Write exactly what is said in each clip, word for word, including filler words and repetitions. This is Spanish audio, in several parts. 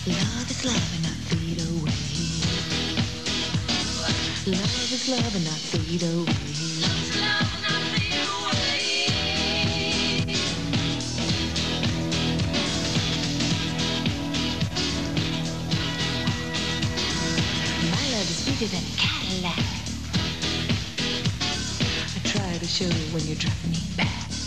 Love is love and not fade away. Love is love and not fade away. My love is bigger than a Cadillac. I try to show when you're driving me back.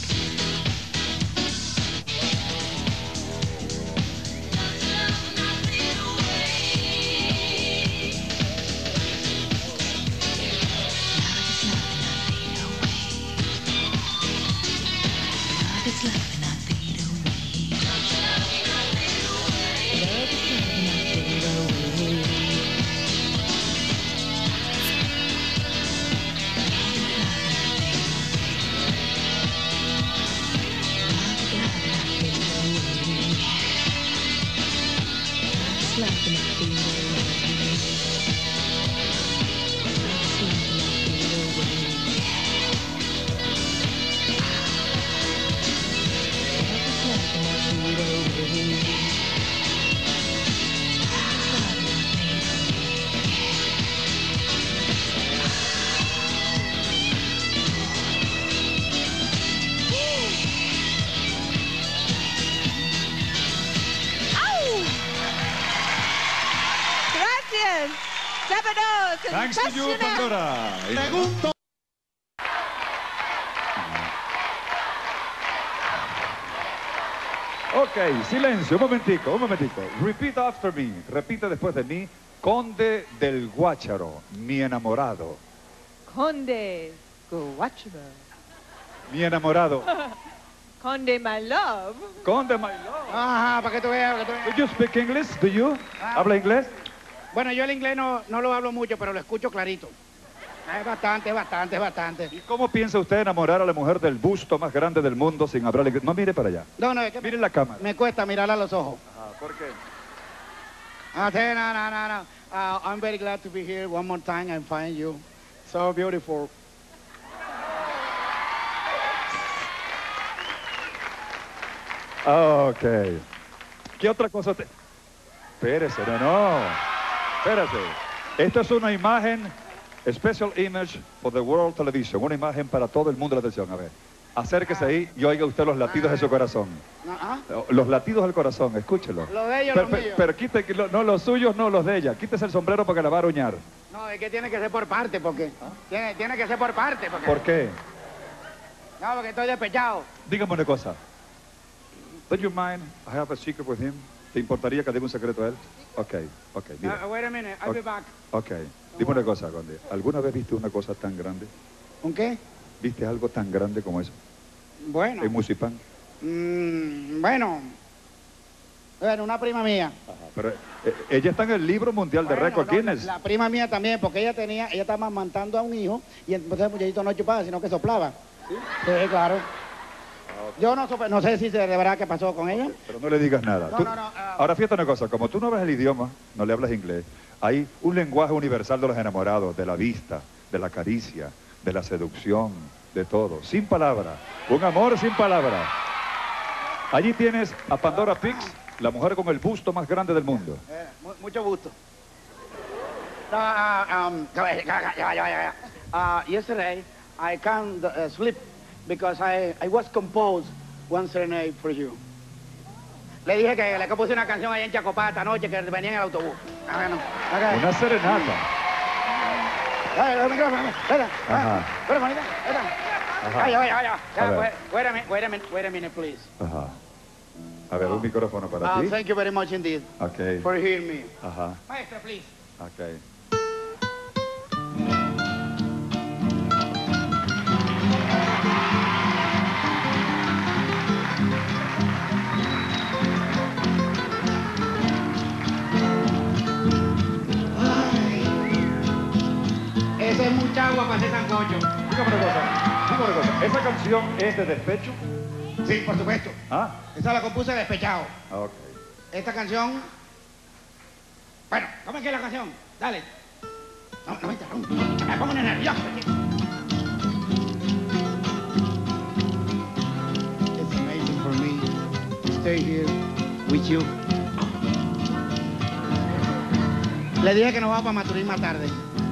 Thanks to you, Pandora. Pregunto. Ok, silencio, un momentico, un momentico. Repeat after me. Repite después de mí. Conde del Guácharo, mi enamorado. Conde Guácharo. Mi enamorado. Conde my love. Conde my love. Ajá, para que tú veas, para que tú veas. Do you speak English? Do you? Ah. ¿Habla inglés? Bueno, yo el inglés no, no lo hablo mucho, pero lo escucho clarito. Es bastante, bastante, bastante. ¿Y cómo piensa usted enamorar a la mujer del busto más grande del mundo sin hablar inglés? No, mire para allá. No, no, es que Mire la cámara. me cuesta mirarla a los ojos. Ah, ¿por qué? Ah, sí, no, no, no, no. Uh, I'm very glad to be here one more time and find you so beautiful. Ok. ¿Qué otra cosa te...? Espérese, no, no. Espérese. Esta es una imagen, special image for the world television. Una imagen para todo el mundo de la televisión. A ver, acérquese ahí y oiga usted los latidos de su corazón. No, ¿ah? Los latidos del corazón, escúchelo. Los de ellos, Pero, los míos. pero quite, no los suyos, no los de ella. Quítese el sombrero porque la va a aruñar. No, es que tiene que ser por parte, porque... Tiene, tiene que ser por parte, porque... ¿Por qué? No, porque estoy despechado. Dígame una cosa. Don't you mind? I have a secret with him. ¿Te importaría que le diga un secreto a él? Ok, ok, mira. Uh, wait a minute, I'll be back. Ok, dime una cosa, Conde. ¿Alguna vez viste una cosa tan grande? ¿Un qué? ¿Viste algo tan grande como eso? Bueno. En Musipán. Mm, bueno. Bueno, una prima mía. Ajá, pero eh, ella está en el libro mundial de Bueno, récord no, Guinness. La, la prima mía también, porque ella tenía, ella estaba amamantando a un hijo y entonces el muchachito no chupaba, sino que soplaba. Sí, sí, claro. Yo no, supe- no sé si de verdad qué pasó con ella. Pero no le digas nada. No, Tú- no, no, ah. Ahora fíjate una cosa, como tú no hablas el idioma, no le hablas inglés, hay un lenguaje universal de los enamorados, de la vista, de la caricia, de la seducción, de todo, sin palabra. Un amor sin palabra. Allí tienes a Pandora Pix, la mujer con el busto más grande del mundo. Eh, mu- mucho gusto. No, uh, um, ya, ya, ya, ya, ya. Uh, yesterday, I can't uh, sleep because I, I was composed one serenade for you. Le dije que le compuse una canción allá en Chacopá esta noche que venía en el autobús. Ah, bueno. Okay. Una serenata. Ay, el micrófono, espera. Ajá. Espera, manita, espera. Ajá. Ay, ay, ay, ay. A Ya, ver. wait, wait a minute, wait a minute, wait a minute, please. Ajá. A ver, un micrófono para Uh, ti. thank you very much indeed Ok. for hearing me. Ajá. Maestra, please. Ok. Ese es mucha agua para hacer sancocho. Dígame una cosa, dígame una cosa. ¿Esa canción es de despecho? Sí, por supuesto. Ah, Esa la compuse despechado. ok. Esta canción... Bueno, ¿cómo es que es la canción? Dale. No, no me interrumpas. Me pongo nervioso. It's amazing for me to stay here with you. Le dije que nos vamos para Maturín más tarde.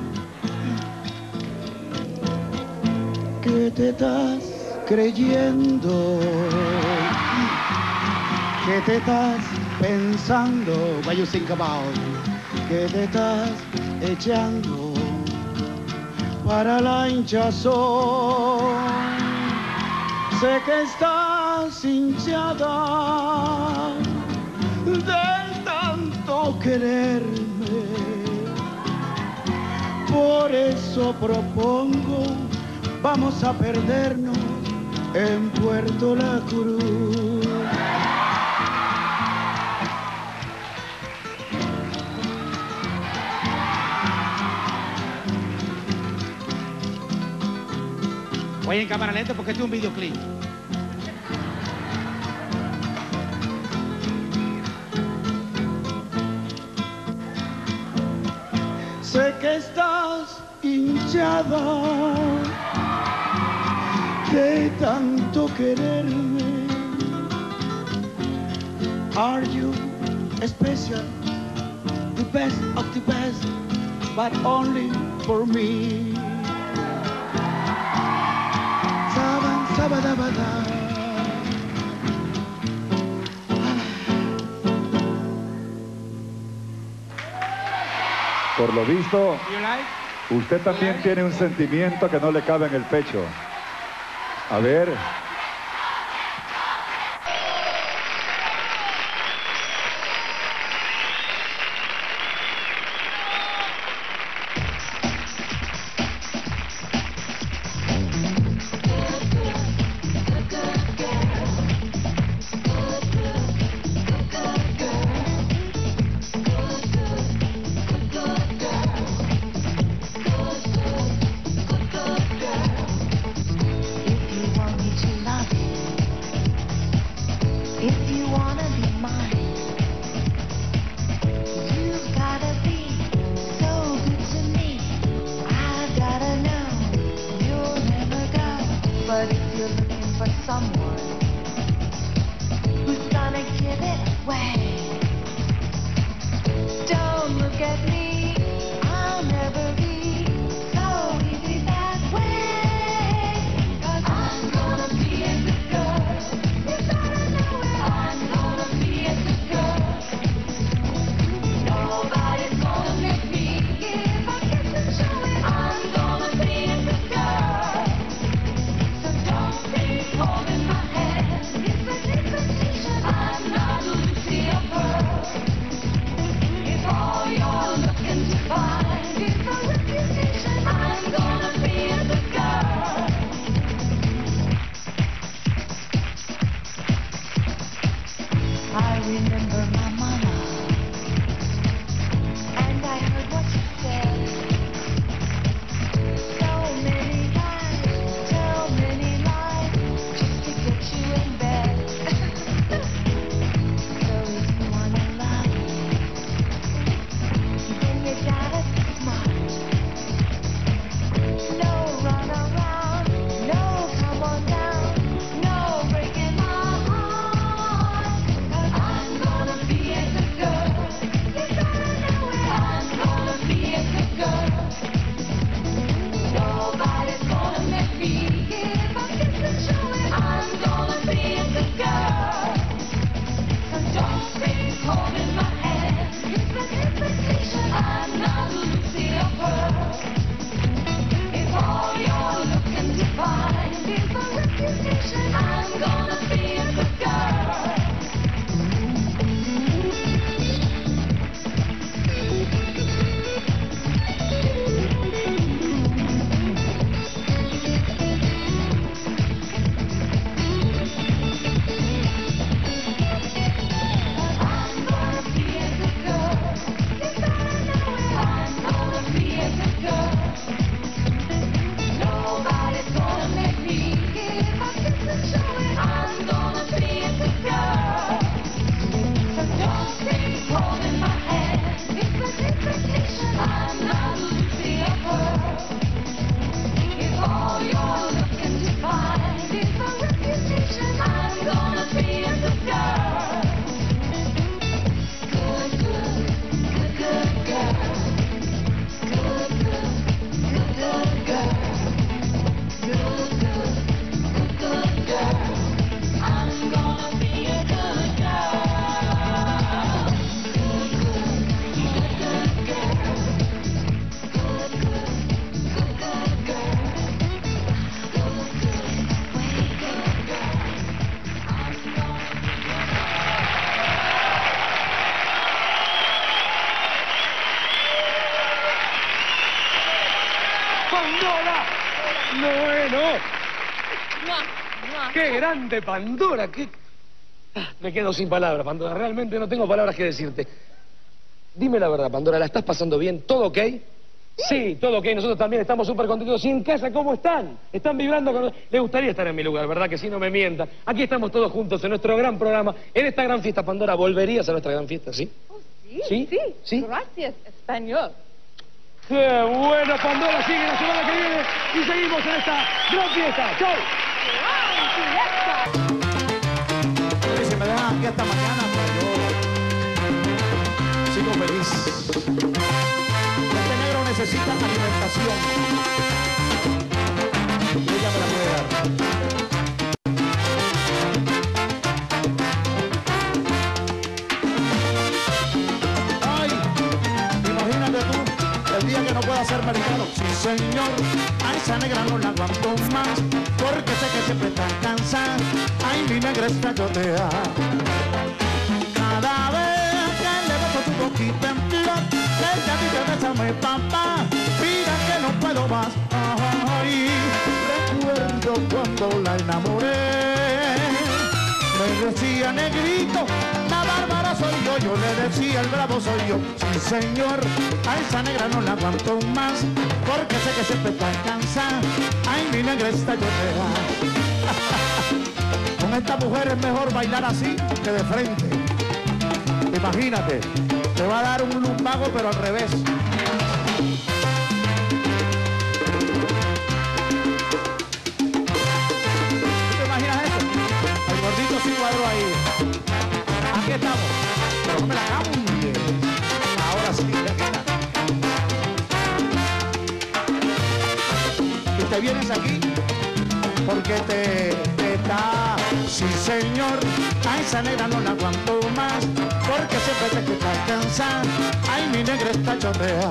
¿Qué te estás creyendo? ¿Qué te estás pensando? What you think about? ¿Qué te estás echando para la hinchazón? Sé que estás hinchada de tanto quererme. Por eso propongo, vamos a perdernos en Puerto La Cruz. Voy en cámara lenta porque este es un videoclip. Sé que estás hinchada de tanto quererme. Are you special? The best of the best, but only for me. Saban, sabadabada. Por lo visto, You like? usted también tiene un sentimiento que no le cabe en el pecho. A ver. If you wanna be mine, you've gotta be so good to me. I gotta know you'll never go. But if you're looking for someone who's gonna give it away, don't look at me, I'll never be so easy that way. 'Cause I'm gonna be a good girl. You gotta know it. I'm gonna be a good girl. Nobody's gonna make me give a kiss and show it. I'm gonna be a good girl. So don't be holding my hand. It's an invitation. I'm not Lucy or Pearl. If all you're looking to find is a reputation, I'm gonna be a good girl. I remember my mama, and I heard what she said. So many lies, tell many lies, just to get you in bed. So if you wanna lie, then you gotta be smart. No run around, no come on down, no breaking my heart. 'Cause I'm gonna be a good girl. No, eh, no. Mua, mua. ¡Qué grande, Pandora! ¡Qué... Ah, me quedo sin palabras, Pandora. Realmente no tengo palabras que decirte. Dime la verdad, Pandora, ¿la estás pasando bien? ¿Todo ok? Sí, todo ok. Nosotros también estamos súper contentos. ¿Y en casa cómo están? ¿Están vibrando con... Les gustaría estar en mi lugar, ¿verdad? Que si no me mientan. Aquí estamos todos juntos en nuestro gran programa, en esta gran fiesta. Pandora, ¿volverías a nuestra gran fiesta, sí? Oh, sí, ¿Sí? sí, ¿Sí? Gracias, español. ¡Qué bueno, Pandora! Sigue la semana que viene y seguimos en esta gran fiesta. ¡Chau! Y si me dejan aquí hasta mañana, pues yo sigo feliz. Este negro necesita alimentación. Y ella me la puede dar. Ay, imagínate tú, el día que no pueda hacer mercado. Sí, señor, a esa negra no la aguanto más, porque sé que siempre está cansada. Ay, mi negra está chotea. Cada vez que le beso tu boquita en flor, ella dice, bésame, papá, mira que no puedo más. Ay, recuerdo cuando la enamoré, me decía negrito, la bárbara soy yo, yo le decía el bravo soy yo. Sí, señor, a esa negra no la aguanto más, porque sé que siempre está cansada. Ay, mi negra está chotea. Con esta mujer es mejor bailar así que de frente. Imagínate, te va a dar un lumbago pero al revés. ¿Te imaginas eso? El gordito sí cuadró ahí. Aquí estamos. Pero no me la cambie. Ahora sí, y te vienes aquí porque te, te está... Sí, señor, a esa negra no la aguanto más, porque siempre te estás cansada. Ay, mi negra está chotea.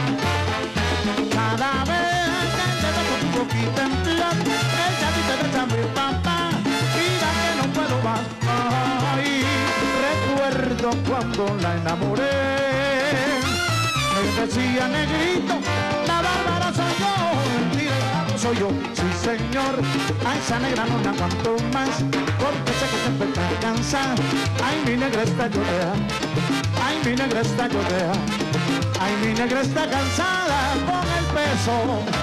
Cada vez que te beso tu boquita en flor, ella dice, bésame, papá, mira que no puedo más. Ay, recuerdo cuando la enamoré, me decía negrito, la bárbara soy yo, mentira, soy yo. Sí, señor, a esa negra no la aguanto más, porque sé que siempre está cansada. Ay, mi negra está llorea. Ay, mi negra está llorea. Ay, mi negra está cansada con el peso.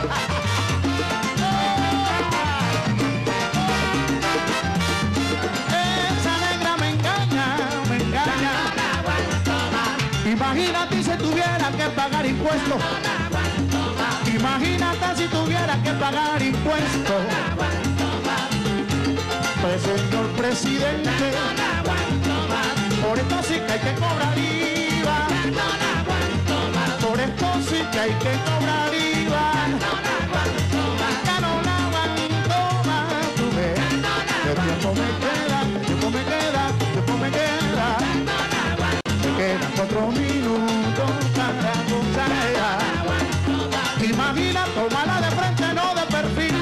Esa negra me engaña, me engaña. Imagínate si tuviera que pagar impuestos. Imagínate si tuviera que pagar impuestos. Pues señor presidente, por esto sí que hay que cobrar I V A. Por esto sí que hay que cobrar I V A. Ya no la aguanto más, tú ves. ¿Qué tiempo me queda? ¿Qué tiempo me queda? ¿Qué tiempo me queda? Me quedan cuatro minutos para gozar. Imagina, tómala de frente, no de perfil.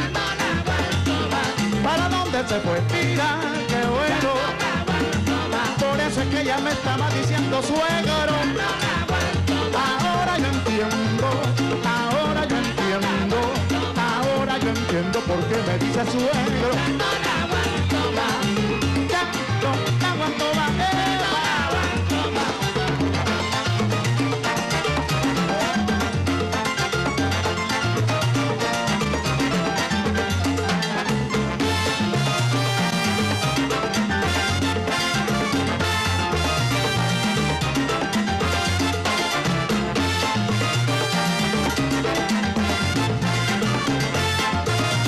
¿Para dónde se fue? Mira, qué bueno. Por eso es que ella me estaba diciendo suegro. Ahora yo entiendo, ahora yo entiendo, ahora yo entiendo por qué me dice suegro. Ya no la aguanto más.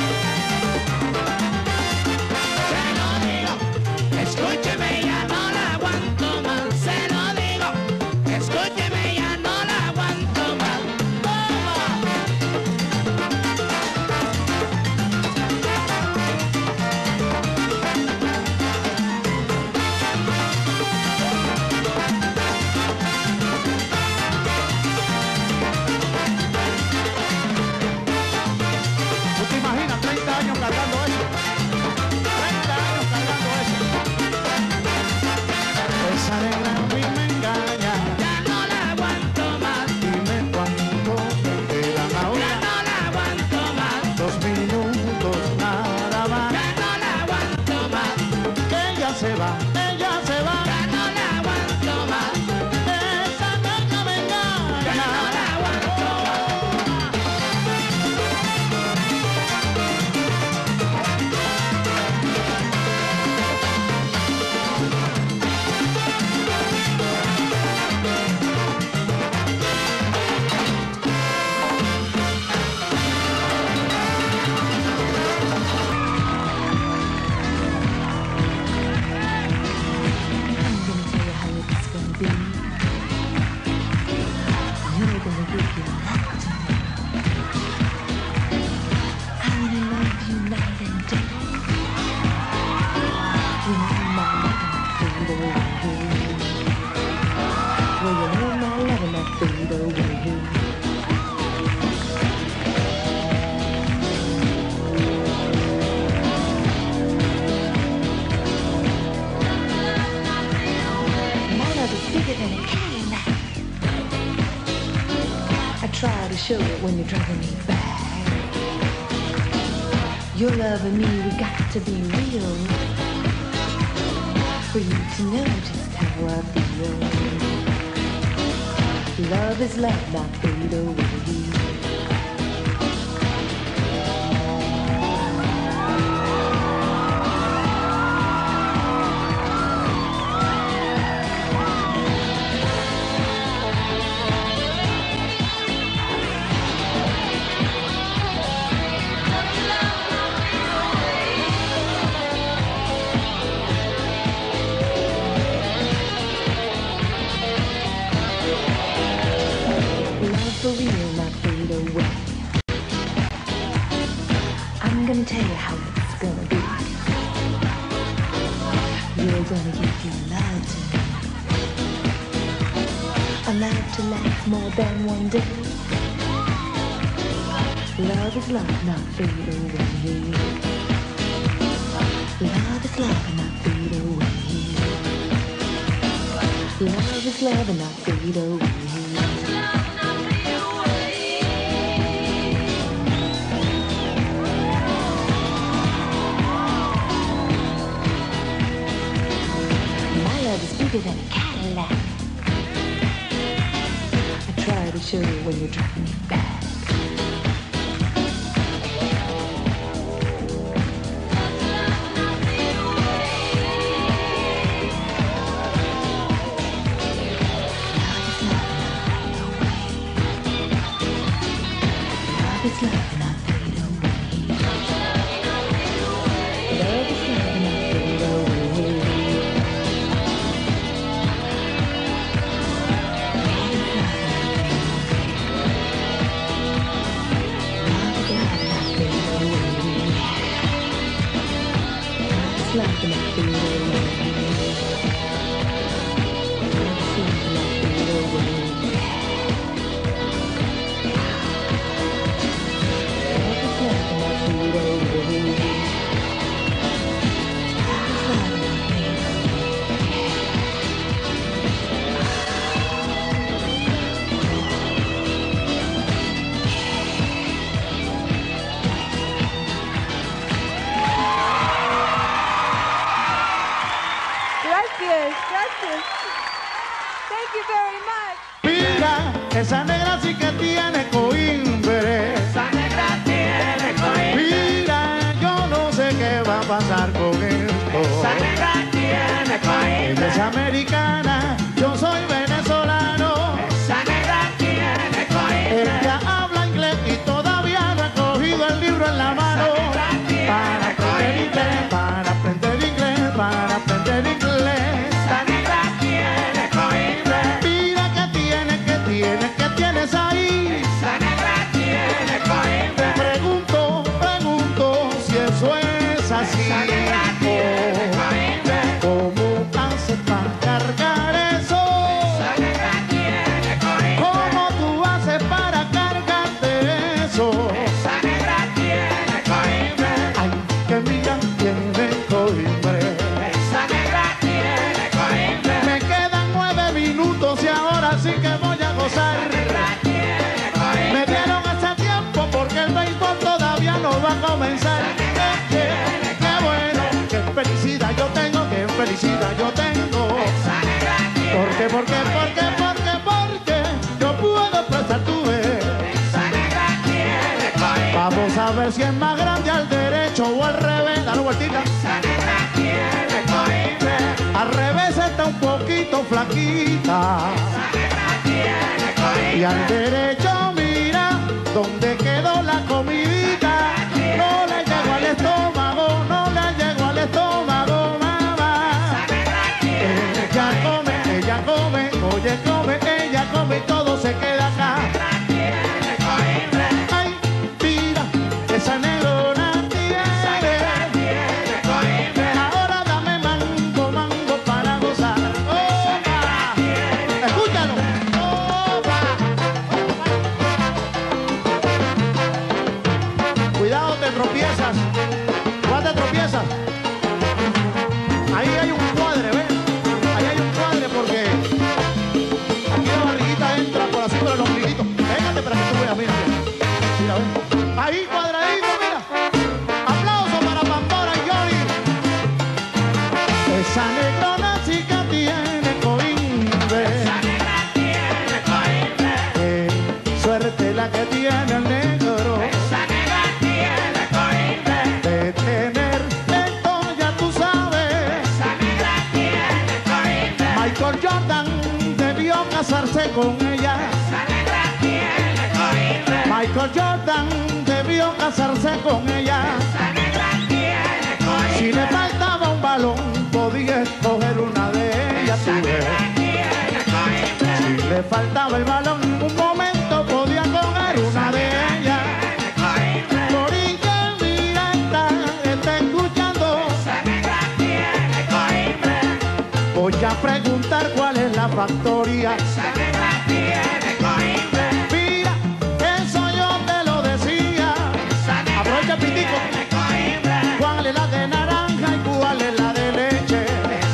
Escúcheme, ya no la bigger than a Cadillac. I try to show it when you're driving me back. Your love and me, we got to be real, for you to know just how I feel. Love is love, not fade away. For real, not fade away. I'm gonna tell you how it's gonna be. You're gonna give your love to me, a love to last more than one day. Love is love, not fade away. Love is love, and not fade away. Love is love, and not fade away. Bigger than a Cadillac. I try to show you when you're driving me back. Love is love and not fade away. Love is love and not fade away. Love and not fade away. Gracias, gracias. Thank you very much. Mira, esa negra sí que tiene coimbre. Esa negra tiene coimbre. Mira, yo no sé qué va a pasar con esto. Esa negra tiene coimbre. Ella es americana, yo soy venezolano. Esa negra tiene coimbre. Ella habla inglés y todavía no ha cogido el libro en la mano. Para aprender inglés, para aprender inglés, para aprender inglés. Esa negra tiene coimbre. Mira que tiene, que tiene, que tienes ahí. Esa negra tiene coimbre. Pregunto, pregunto si eso es así. Esa negra tiene coimbre. ¿Cómo haces para cargar eso? Esa negra tiene coimbre. ¿Cómo tú haces para cargarte eso? Esa negra tiene coimbre. Ay, que mira, tiene coimbre. Esa negra tiene coimbre. Me quedan nueve minutos y ahora sí que voy a gozar. Me dieron ese tiempo porque el béisbol todavía no va a comenzar. Qué, qué bueno, qué felicidad yo tengo, qué felicidad yo tengo. ¿Por qué, por qué, por qué, por qué, porque yo puedo prestar tu vez? Vamos a ver si es más grande al derecho o al revés. Dale vueltita. Al revés está un poquito flaquita. Y al derecho mira dónde quedó la comidita. No le llego al estómago, no le llego al estómago, mamá. Ella come, ella come, oye come, ella come y todo se queda acá. Ay, mira, esa negrona tiene. Ahora dame mango, mango para gozar. ¡Opa! Escúchalo. ¡Opa! Cuidado, te tropiezas. ¿Cuál te tropiezas? Ahí hay un cuadre, ¿ves? Ahí hay un cuadre porque casarse con ella. Michael Jordan debió casarse con ella. Si le faltaba un balón, podía escoger una de ellas. tú ves. Si le faltaba el balón, un momento podía coger una de ellas. Corilla Miranda está escuchando. Voy a preguntar cuál es la factoría. Mira, eso yo te lo decía. Aprovecha el pitico. ¿Cuál es la de naranja y cuál es la de leche?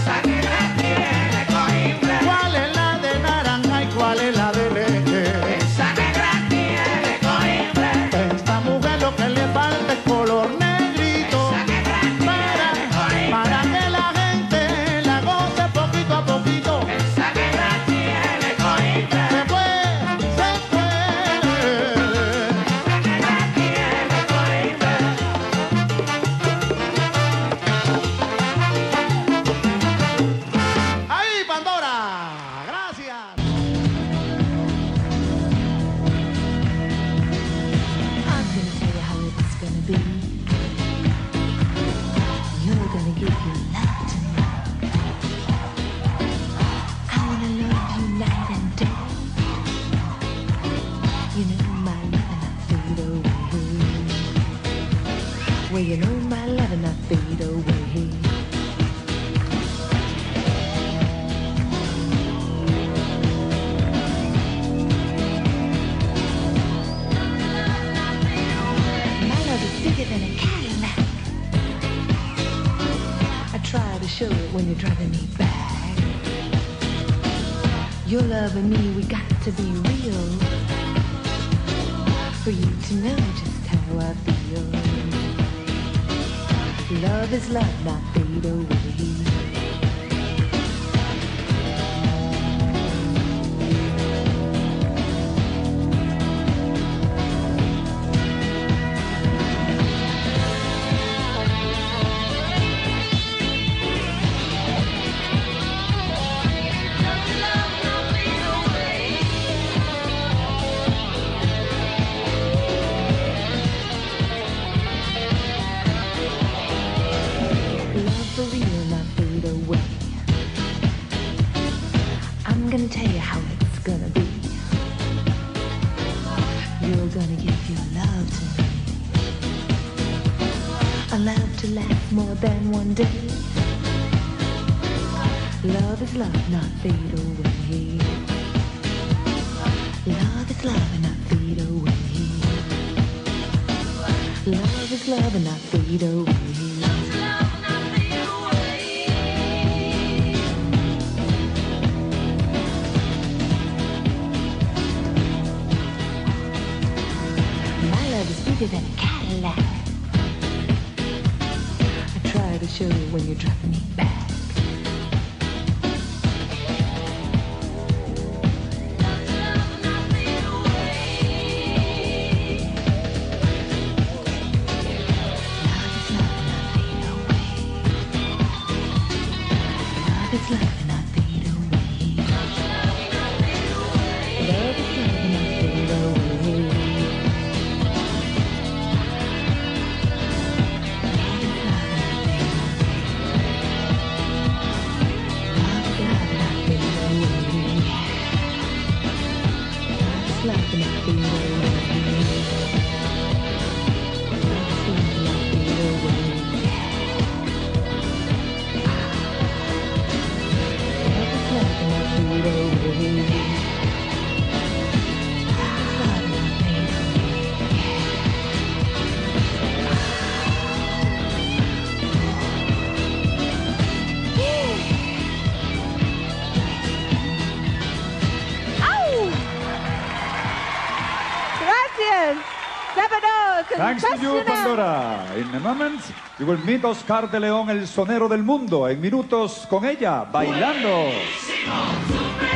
¿Cuál es la de naranja y cuál es la de leche? Esta mujer lo que le falta es color negrito para, para que la gente la goce poquito a poquito. Se puede, se puede. Ahí, Pandora. Gracias. I'm gonna tell you how it's gonna be. You're gonna give your love to me. I wanna love you night and day. You know my love and I fade away. Well, you know my love and I fade away. My love is bigger than a Cadillac. I try to show it when you're driving me back. Your love and me, we got to be real. For you to know just how I feel. Love is love, not fade away. Love for real, not fade away. I'm gonna tell you how it's gonna be. You're gonna give your love to me. A love to last more than one day. Love is love, not fade away. Love is love and not fade away. Love is love and not fade away. My love is bigger than a Cadillac. I try to show you when you're driving me back. Love is love and not fade away. Love is love and not fade away. Love is love and not fade away. Gracias. Sábado, Thanks to you, sensacional. Pandora. In a moment, you will meet Oscar de León, el sonero del mundo. En minutos con ella, bailando. Super